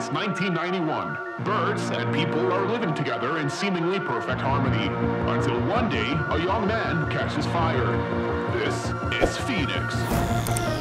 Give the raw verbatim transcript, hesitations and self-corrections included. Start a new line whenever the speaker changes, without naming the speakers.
Since nineteen ninety-one, birds and people are living together in seemingly perfect harmony, until one day a young man catches fire. This is Phoenix.